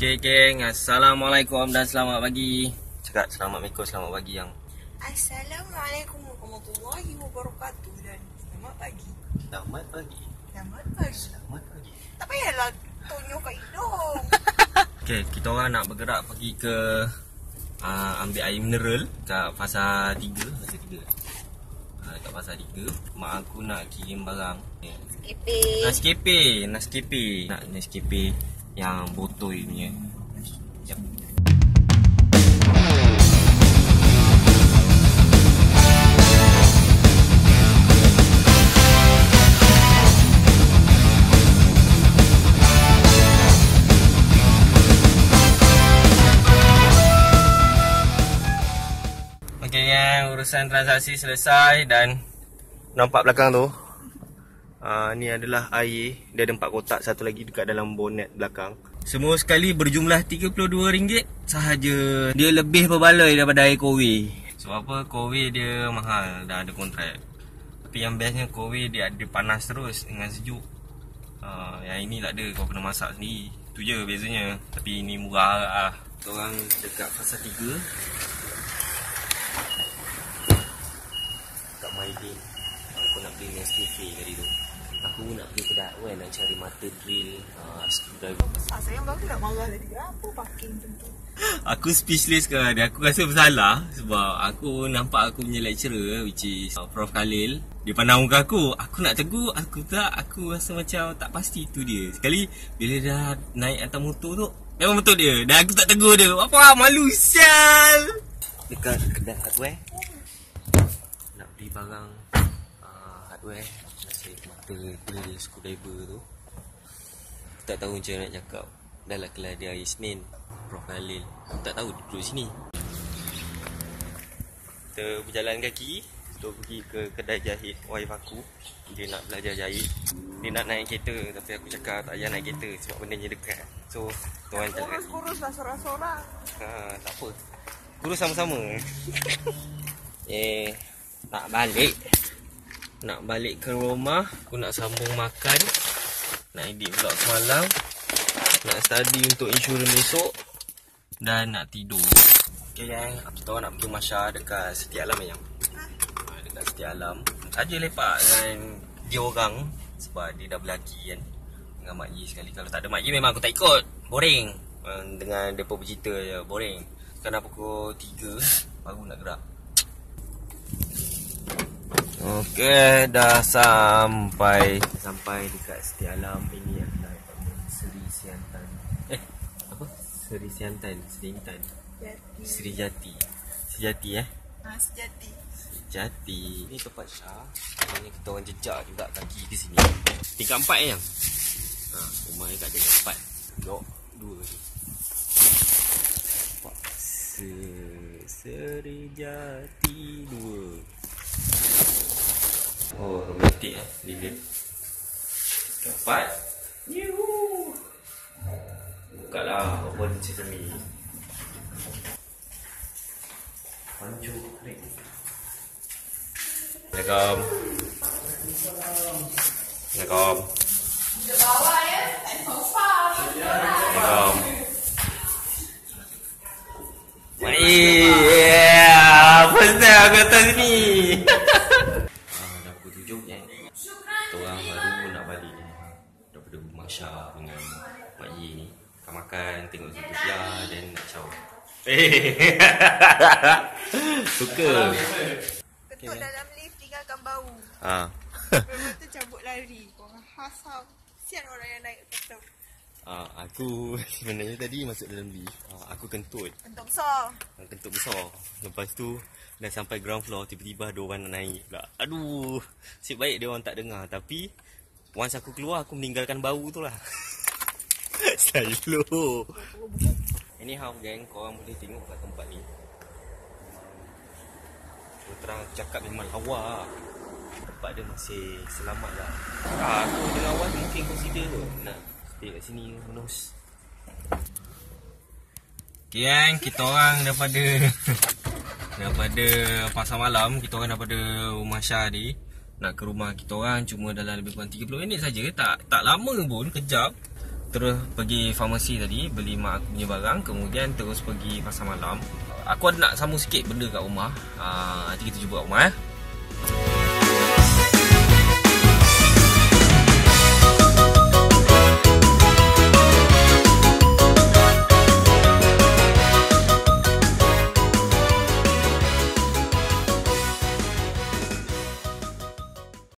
Okay geng, Assalamualaikum dan selamat pagi. Cakap Assalamualaikum, selamat pagi yang Assalamualaikum warahmatullahi wabarakatuh dan selamat pagi. Selamat pagi. Selamat pagi. Selamat pagi. Tak payahlah tonyo kat hidung. Okay, kita orang nak bergerak pergi ke ambil air mineral kat Pasar 3. Kat Pasar 3. Mak aku nak kirim barang. Nescafe. Nak Nescafe yang botol punya. Sekejap. Okay yang urusan transaksi selesai dan nampak belakang tu. Ni adalah air. Dia ada 4 kotak, satu lagi dekat dalam bonet belakang. Semua sekali berjumlah RM32 sahaja. Dia lebih berbaloi daripada air Kowe. Sebab apa? Kowe dia mahal, dah ada kontrak. Tapi yang bestnya Kowe dia ada panas terus dengan sejuk. Yang ini tak ada, kau kena masak sendiri. Tu je bezanya. Tapi ini murah lah. Kita orang dekat Pasar 3 kat Maidin. Aku nak beli Nescafe tadi tu. Aku nak pergi kedai Wan nak cari mata drill, screwdriver. Besar sayang baru nak marah tadi. Apa parking macam tu? Aku speechless kan. Aku rasa bersalah sebab aku nampak aku punya lecturer which is Prof Khalil. Dia pandang muka aku. Aku nak tegur, aku tak. Aku rasa macam tak pasti tu dia. Sekali bila dah naik atas motor tu, memang betul dia. Dan aku tak tegur dia. Apa malu sial. Dekat kedai hardware nak beli barang hardware. Mata drill screwdriver tu. Tak tahu macam nak cakap. Dah lah kelas dia hari Senin, Prof Khalil. Tak tahu dia duduk sini. Kita berjalan kaki untuk pergi ke kedai jahit wife aku. Dia nak belajar jahit. Dia nak naik kereta tapi aku cakap tak payah naik kereta sebab benda dekat. So tuan jalan kaki. Kurus lah sorang-sorang. Tak apa. Kurus sama-sama. Nak balik ke rumah. Aku nak sambung makan. Nak edit vlog semalam. Nak study untuk insurans besok. Dan nak tidur. Okay gang, kita orang nak pergi Masya dekat Setia Alam yang dekat Setia Alam. Saja lepak dengan dia orang. Sebab dia dah berlaki kan dengan Mak Yi sekali. Kalau tak ada Mak Yi memang aku tak ikut. Boring. Dengan mereka bercerita je, boring. Sekarang pukul 3 baru nak gerak. Okey, dah sampai dekat Setia Alam. Ini adalah apartmen Seri Siantan. Apa? Seri Siantan, Serintan. Sejati. Sejati. Ini tempat Syah. Ini kita orang jejak juga kaki ke sini. Tingkat 4 yang. Rumah ni kat tingkat 4. Blok 2 ni. Sejati 2. Oh, romantik bilik. Dapat. Yuhu. Bukalah open sesame. Pancu kering. Assalamualaikum. Assalamualaikum. Di bawah ya. Assalamualaikum. First time aku atas ni. Dah pukul 7 je. Kita orang baru nak balik daripada Masya dengan Mak Yi ni. Makan, tengok Zulfiqar dan nak caw. Suka. Ketuk dalam lift tinggalkan bau. Lepas tu cabut lari. Korang hasam. Sian orang yang naik ketuk. Aku sebenarnya tadi masuk dalam lift. Aku kentut. Kentut besar. Kentut besar. Lepas tu dah sampai ground floor, tiba-tiba ada orang nak naik pula. Aduh, nasib baik dia orang tak dengar. Tapi once aku keluar, aku meninggalkan bau tu lah. Selalu. Anyhow gang, korang boleh tengok kat tempat ni. Terang cakap memang lawa. Tempat dia masih selamat lah. Aku dengan awal mungkin consider tu nak stay kat sini bonus. Okay gang, kita orang daripada pasar malam, kita orang daripada rumah Syah ni nak ke rumah kita orang cuma dalam lebih kurang 30 minit saja. Tak lama pun, kejap. terus pergi farmasi tadi, beli mak aku punya barang. Kemudian terus pergi pasar malam. Aku ada nak sambung sikit benda kat rumah. Nanti kita jumpa kat rumah